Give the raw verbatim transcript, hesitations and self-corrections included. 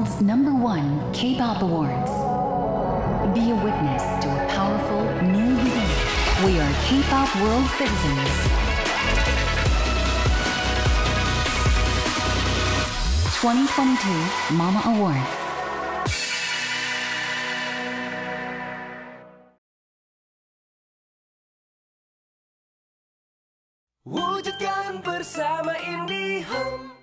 world's number one K-pop awards. Be a witness to a powerful new beginning. We are K-pop world citizens. twenty twenty-two Mama Awards. Wujudkan bersama IndiHome.